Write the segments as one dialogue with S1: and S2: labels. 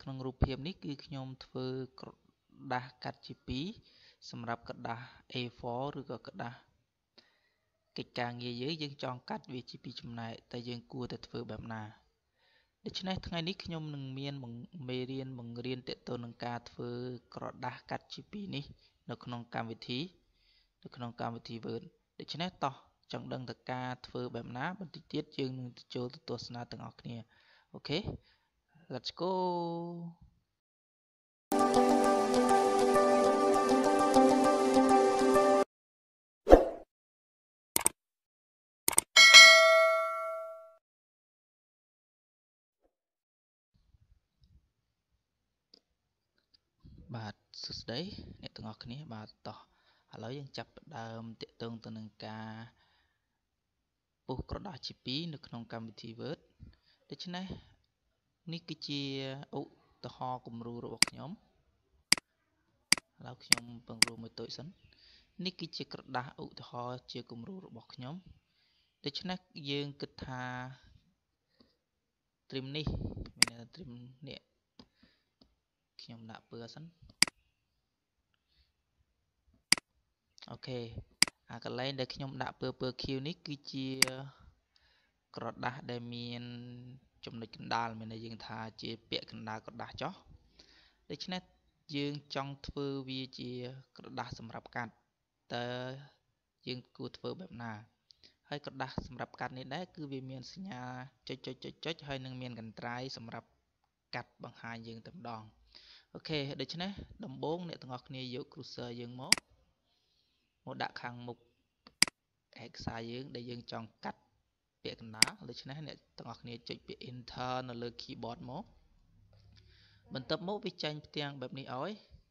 S1: ក្នុងរូបភាពនេះគឺខ្ញុំធ្វើក្រដាស់កាត់ជា2សម្រាប់ក្រដាស់ A4 ឬក៏ក្រដាស់កិច្ចការងារយើងចង់កាត់វាជា2ចំណែកតែយើងគួរតែធ្វើបែបណាដូច្នេះថ្ងៃនេះខ្ញុំនឹងមានមេរៀនបង្រៀនទាក់ទងនឹងការធ្វើក្រដាស់កាត់ជា2នេះនៅក្នុងកម្មវិធី Word ដូច្នេះតោះចង់ដឹងតើការធ្វើបែបណាបន្តិចទៀតយើងនឹងចូលទៅទស្សនាទាំងអស់គ្នាអូខេ Let's go បាទសួស្តីអ្នកទាំងអស់គ្នាបាទតោះឥឡូវយើងចាប់ផ្ដើមទាក់ទងទៅនឹងការពុះក្រដាស់ជា2នៅក្នុងកម្មវិធី Word ដូច្នេះនេះគឺជាឧទាហរណ៍គំរូរបស់ខ្ញុំឥឡូវខ្ញុំបង្រួមមួយតូចសិននេះគឺជាក្រដាស់ឧទាហរណ៍ជាគំរូរបស់ខ្ញុំដូច្នេះយើងគិតថា trim នេះមាន trim នេះខ្ញុំដាក់ពើសិនអូខេអាកន្លែងដែលខ្ញុំដាក់ពើ Q នេះគឺជាក្រដាស់ដែលមានចំណុចកណ្ដាលមានន័យយើងថាជាពាក់កណ្ដាលក្រដាស់ចុះដូច្នេះយើងចង់ធ្វើវាជាក្រដាស់សម្រាប់កាត់តើយើងគួរធ្វើបែបណាហើយក្រដាស់សម្រាប់កាត់នេះដែរគឺវាមានសញ្ញាចុចហើយនឹងមានកន្ត្រៃសម្រាប់កាត់បង្ហាញយើងតែម្ដងអូខេដូច្នេះដំបូងអ្នកទាំងអស់គ្នាយក cursor យើងមកដាក់ខាងមុខឯកសារយើងដែលយើងចង់កាត់ពាក្យកណ្ដាលដូច្នេះអ្នកទាំងអស់គ្នាចុចពាក្យ Enter នៅលើ keyboard មកបន្ទាប់មកវាចេញផ្ទាំងបែបនេះឲ្យ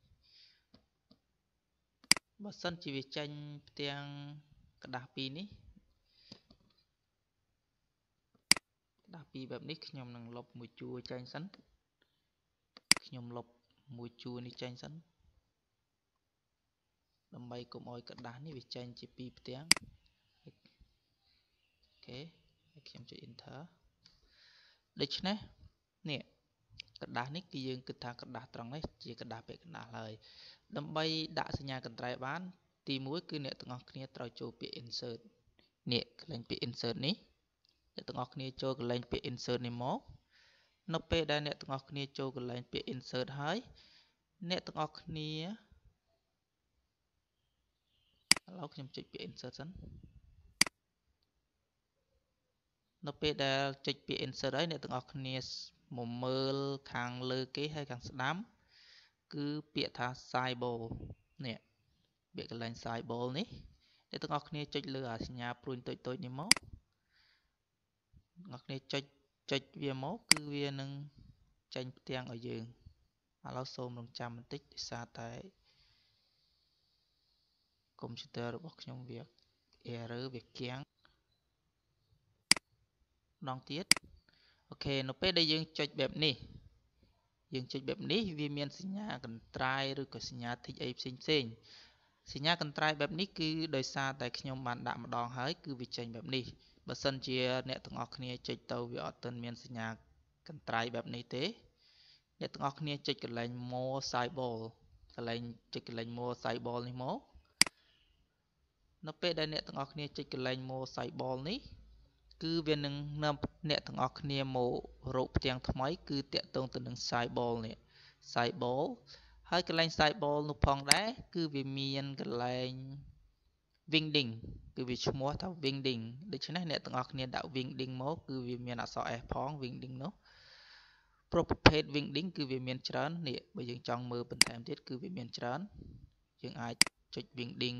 S1: បើសិនជាវាចេញផ្ទាំងក្រដាស់2នេះក្រដាស់2បែបនេះខ្ញុំនឹងលុបមួយជួរចេញសិនខ្ញុំលុបមួយជួរនេះចេញសិនដើម្បីកុំឲ្យក្រដាស់នេះវាចេញជា2ផ្ទាំងអូខេហើយខ្ញុំចុច Enter ដូច្នេះនេះក្រដាស់នេះគឺយើងគិតថាក្រដាស់ត្រង់នេះជាក្រដាស់ពាក់កណ្ដាលហើយដើម្បីដាក់សញ្ញាកន្ត្រៃបានទី1គឺអ្នកទាំងអស់គ្នាត្រូវចូលពាក្យ Insert នេះកន្លែងពាក្យ Insert នេះអ្នកទាំងអស់គ្នាចូលកន្លែងពាក្យ Insert នេះមកនៅពេលដែលអ្នកទាំងអស់គ្នាចូលកន្លែងពាក្យ Insert ហើយអ្នកទាំងអស់គ្នាឥឡូវខ្ញុំចុចពាក្យ Insert សិននៅពេលដែលចុចពាក្យ Insert ហើយអ្នកទាំងអស់គ្នាមកមើលខាងលើគេហើយខាងស្ដាំគឺពាក្យថា Symbol នេះពាក្យកន្លែង Symbol នេះអ្នកទាំងអស់គ្នាចុចលើអាសញ្ញាព្រួញតូចៗនេះមកអ្នកទាំងអស់គ្នាចុចវាមកគឺវានឹងចេញផ្ទាំងឲ្យយើងឥឡូវសូមរងចាំបន្តិចដោយសារតែកុំព្យូទ័ររបស់ខ្ញុំវា error វាគាំងម្ដងទៀតអូខេនៅពេលដែលយើងចុចបែបនេះវាមានសញ្ញាកន្ត្រៃឬក៏សញ្ញាធីកអីផ្សេងសញ្ញាកន្ត្រៃបែបនេះគឺដោយសារតែខ្ញុំបានដាក់ម្ដងហើយគឺវាចេញបែបនេះបើសិនជាអ្នកទាំងអស់គ្នាចុចទៅវាអត់ទាន់មានសញ្ញាកន្ត្រៃបែបនេះទេអ្នកទាំងអស់គ្នាចុចកន្លែង More Symbol កន្លែងចុចកន្លែង More Symbol នេះមកនៅពេលដែលអ្នកទាំងអស់គ្នាចុចកន្លែង More Symbol នេះគឺវានឹងនាំអ្នកទាំងអស់គ្នាមករកផ្ទាំងថ្មីគឺតាក់ទងទៅនឹង Symbol នេះ Symbol ហើយកន្លែង Symbol នោះផងដែរគឺវាមានកន្លែង Wingding គឺវាឈ្មោះថា Wingding ដូច្នេះអ្នកទាំងអស់គ្នាដាក់ Wingding មកគឺវាមានអក្សរ S ផង Wingding នោះប្រភេទ Wingding គឺវាមានច្រើននេះបើយើងចង់មើលបន្ថែមទៀតគឺវាមានច្រើនយើងអាចចុច Wingding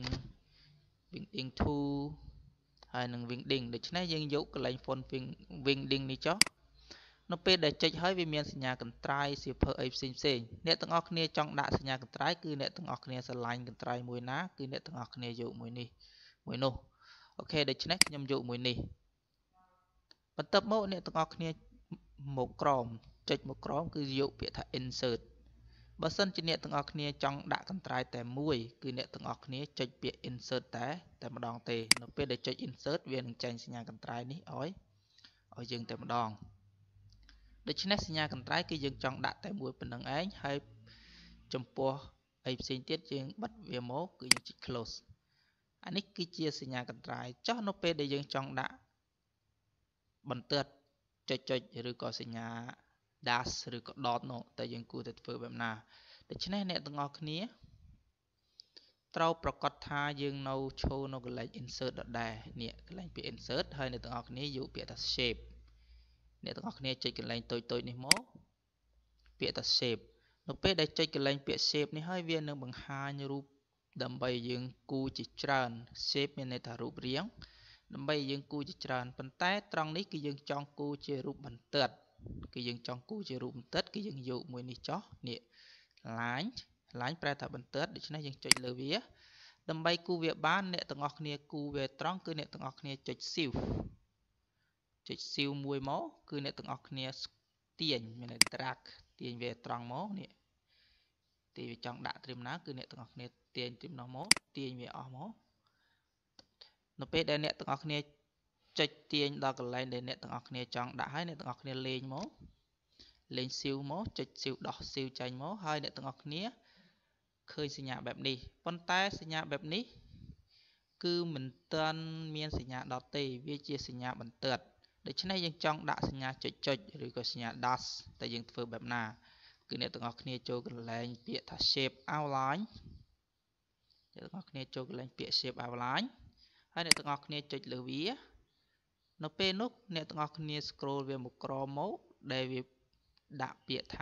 S1: 2ហើយនឹង Wingding ដូច្នេះយើងយកកន្លែង font Wingding នេះចុះនៅពេលដែលចុចហើយវាមានសញ្ញាកន្ត្រៃសៀវភៅអីផ្សេងអ្នកទាំងអស់គ្នាចង់ដាក់សញ្ញាកន្ត្រៃគឺអ្នកទាំងអស់គ្នាស្រឡាញ់កន្ត្រៃមួយណាគឺអ្នកទាំងអស់គ្នាយកមួយនេះមួយនោះអូខេដូច្នេះខ្ញុំយកមួយនេះបន្ទាប់មកអ្នកទាំងអស់គ្នាមកក្រោមចុចមកក្រោមគឺយកពាក្យថា Insert បើសិនជាអ្នកទាំងអស់គ្នាចង់ដាក់កន្ត្រៃតែមួយគឺអ្នកទាំងអស់គ្នាចុចពាក្យ Insert តែម្ដងទេនៅពេលដែលចុច Insert វានឹងចេញសញ្ញាកន្ត្រៃនេះឲ្យយើងតែម្ដងដូច្នេះសញ្ញាកន្ត្រៃគឺយើងចង់ដាក់តែមួយប៉ុណ្្នឹងឯងហើយចំពោះអីផ្សេងទៀតយើងបិទវាមកគឺយើងចុច close អានេះគឺជាសញ្ញាកន្ត្រៃចុះនៅពេលដែលយើងចង់ដាក់បន្ទាត់ចុចឬក៏សញ្ញា dash ឬក៏ dot នោះតែយើងគួរតែធ្វើបែបណាដូច្នេះអ្នកទាំងអស់គ្នាត្រូវប្រកាសថាយើងនៅឈរនៅកន្លែង insert ដដែលនេះកន្លែងពាក្យ insert ហើយអ្នកទាំងអស់គ្នាយកពាក្យថា shape អ្នកទាំងអស់គ្នាចុចកន្លែងតូចនេះមកពាក្យថា shape នៅពេលដែលចុចកន្លែងពាក្យ shape នេះហើយវានឹងបង្ហាញរូបដើម្បីយើងគូរជាច្រើន shape មានន័យថារូបរាងដើម្បីយើងគូរជាច្រើនប៉ុន្តែត្រង់នេះគឺយើងចង់គូរជារូបបន្ទាត់គឺយើងចង់គូរជារូបបន្ទាត់គឺយើងយកមួយនេះចុះនេះ line ប្រែថាបន្ទាត់ដូច្នេះយើងចុចលើវាដើម្បីគូរវាបានអ្នកទាំងអស់គ្នាគូរវាត្រង់គឺអ្នកទាំងអស់គ្នាចុច shift មួយមកគឺអ្នកទាំងអស់គ្នាទាញមានន័យ drag ទាញវាត្រង់មកនេះទីវាចង់ដាក់ត្រៀមណាគឺអ្នកទាំងអស់គ្នាទាញត្រៀមនោះមកទាញវាអស់មកនៅពេលដែលអ្នកទាំងអស់គ្នាចុចទាញដល់កន្លែងដែលអ្នកទាំងអស់គ្នាចង់ដាក់ហើយអ្នកទាំងអស់គ្នាលេងមកលេងស៊ីវមកចុចស៊ីវដោះស៊ីវចេញមកហើយអ្នកទាំងអស់គ្នាឃើញសញ្ញាបែបនេះប៉ុន្តែសញ្ញាបែបនេះគឺមិនទាន់មានសញ្ញាដតទេវាជាសញ្ញាបន្ទាត់ដូច្នេះយើងចង់ដាក់សញ្ញាចុចឬក៏សញ្ញា dash តែយើងធ្វើបែបណាគឺអ្នកទាំងអស់គ្នាចូលកន្លែងពាក្យថា shape outline អ្នកទាំងអស់គ្នាចូលកន្លែងពាក្យ shape outline ហើយអ្នកទាំងអស់គ្នាចុចលើវានៅពេលនោះអ្នកទាំងអស់គ្នា scroll វាមកក្រោមមកដែលវាដាក់ពាក្យថា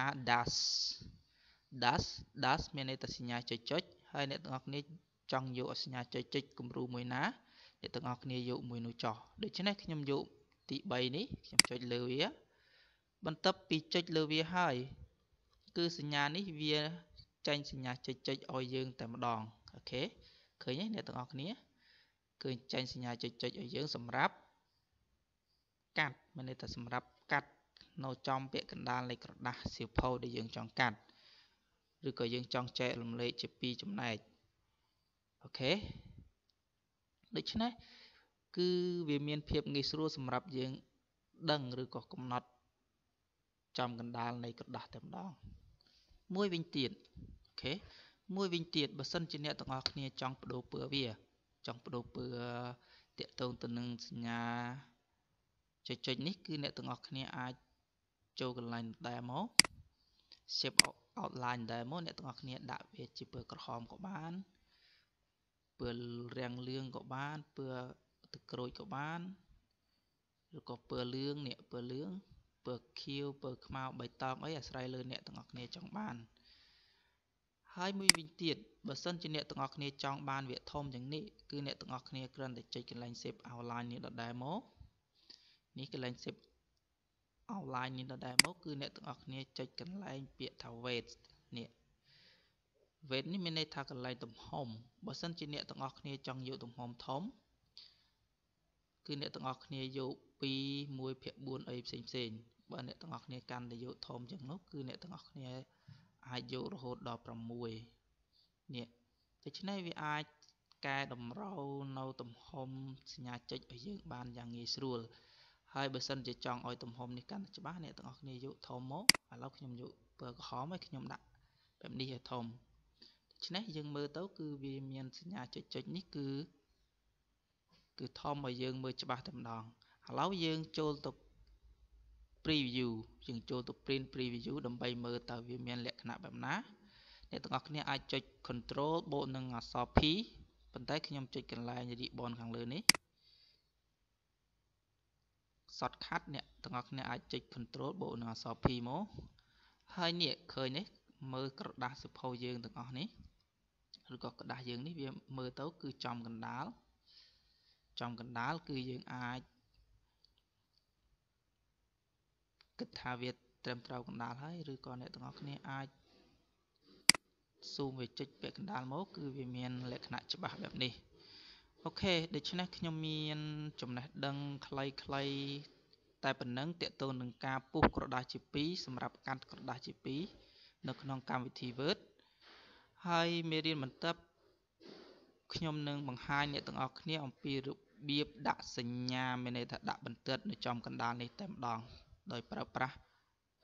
S1: dash មានន័យថាសញ្ញាចុចហើយអ្នកទាំងអស់គ្នាចង់យកសញ្ញាចុចគំរូមួយណាអ្នកទាំងអស់គ្នាយកមួយនោះចោះដូច្នេះខ្ញុំយកទី3នេះខ្ញុំចុចលើវាបន្ទាប់ពីចុចលើវាហើយគឺសញ្ញានេះវាចេញសញ្ញាចុចឲ្យយើងតែម្ដងអូខេឃើញទេអ្នកទាំងអស់គ្នាឃើញចេញសញ្ញាចុចឲ្យយើងសម្រាប់កាត់មានន័យថាសម្រាប់កាត់នៅចំពាក្យកណ្ដាលនៃក្រដាស់សៀវភៅដែលយើងចង់កាត់ឬក៏យើងចង់ចែករំលែកជាពីរចំណែកអូខេដូច្នេះគឺវាមានភាពងាយស្រួលសម្រាប់យើងដឹងឬក៏កំណត់ចំកណ្ដាលនៃក្រដាស់តែម្ដងមួយវិញទៀតអូខេមួយវិញទៀតបើសិនជាអ្នកទាំងអស់គ្នាចង់បដូរពណ៌វាចង់បដូរពណ៌តាក់ទងទៅនឹងសញ្ញាចុចនេះគឺអ្នកទាំងអស់គ្នាអាចចូលកន្លែងដែរមក shape outline ដែរមកអ្នកទាំងអស់គ្នាដាក់វាជាពណ៌ក្រហមក៏បានពណ៌រាំងលឿងក៏បានពណ៌ទឹកក្រូចក៏បានឬក៏ពណ៌លឿងនេះពណ៌លឿងពណ៌ខៀវពណ៌ខ្មៅបៃតងអីអាស្រ័យលើអ្នកទាំងអស់គ្នាចង់បានហើយមួយវិញទៀតបើសិនជាអ្នកទាំងអស់គ្នាចង់បានវាធំយ៉ាងនេះគឺអ្នកទាំងអស់គ្នាគ្រាន់តែចុចកន្លែង shape outline នេះដដែលមកនេះកន្លែង shape outline នេះដដែលមកគឺអ្នកទាំងអស់គ្នាចុចកន្លែងពាក្យថា weight នេះ weight នេះមានន័យថាកន្លែងទំហំបើសិនជាអ្នកទាំងអស់គ្នាចង់យកទំហំធំគឺអ្នកទាំងអស់គ្នាយកពី1/4អីផ្សេងបើអ្នកទាំងអស់គ្នាកាន់តែយកធំជាងនោះគឺអ្នកទាំងអស់គ្នាអាចយករហូតដល់6នេះដូច្នេះវាអាចកែតម្រូវនៅទំហំសញ្ញាចុចឲ្យយើងបានយ៉ាងងាយស្រួលហើយបើសិនជាចង់ឲ្យទំហំនេះកាន់តែច្បាស់អ្នកទាំងអស់គ្នាយកធំមកឥឡូវខ្ញុំយកពណ៌ក្រហមឲ្យខ្ញុំដាក់បែបនេះឲ្យធំដូច្នេះយើងមើលទៅគឺវាមានសញ្ញាចុចនេះគឺធំឲ្យយើងមើលច្បាស់តែម្ដងឥឡូវយើងចូលទៅ preview យើងចូលទៅ print preview ដើម្បីមើលតើវាមានលក្ខណៈបែបណាអ្នកទាំងអស់គ្នាអាចចុច control បូកនឹងអក្សរ P ប៉ុន្តែខ្ញុំចុចកន្លែង ribbon ខាងលើនេះ shortcut អ្នកទាំងអស់គ្នាអាចចុច control បូកនឹងអក្សរ P មកហើយនេះឃើញទេមើលក្រដាស់សៀវភៅយើងទាំងអស់នេះឬក៏ក្រដាស់យើងនេះវាមើលទៅគឺចំកណ្ដាលគឺយើងអាចគិតថាវាត្រឹមត្រូវកណ្ដាលហើយឬក៏អ្នកទាំងអស់គ្នាអាចស៊ូមវាចុចពាក់កណ្ដាលមកគឺវាមានលក្ខណៈច្បាស់បែបនេះអូខេដូច្នេះខ្ញុំមានចំណេះដឹងខ្លីៗតែប៉ុណ្ណឹងទាក់ទងនឹងការពុះក្រដាស់ជាពីរសម្រាប់កាត់ក្រដាស់ជាពីរនៅក្នុងកម្មវិធី Word ហើយមេរៀនបន្ទាប់ខ្ញុំនឹងបង្ហាញអ្នកទាំងអស់គ្នាអំពីរបៀបដាក់សញ្ញាមានន័យថាដាក់បន្ទាត់នៅចំកណ្ដាលនេះតែម្ដងដោយប្រើប្រាស់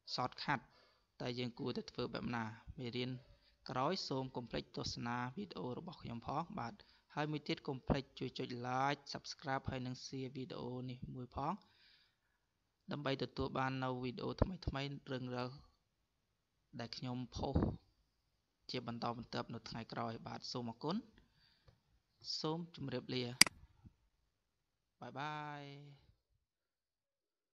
S1: shortcut តែយើងគួរតែធ្វើបែបណាមេរៀនក្រោយសូមកុំភ្លេចទស្សនាវីដេអូរបស់ខ្ញុំផងបាទហើយមួយទៀតកុំភ្លេចជួយចុច like subscribe ហើយនិង share វីដេអូនេះមួយផងដើម្បីទទួលបាននៅវីដេអូថ្មីៗរឿងរ៉ាវដែលខ្ញុំផុសជាបន្តបន្ទាប់នៅថ្ងៃក្រោយបាទសូមអរគុណសូមជម្រាបលាបាយបាយ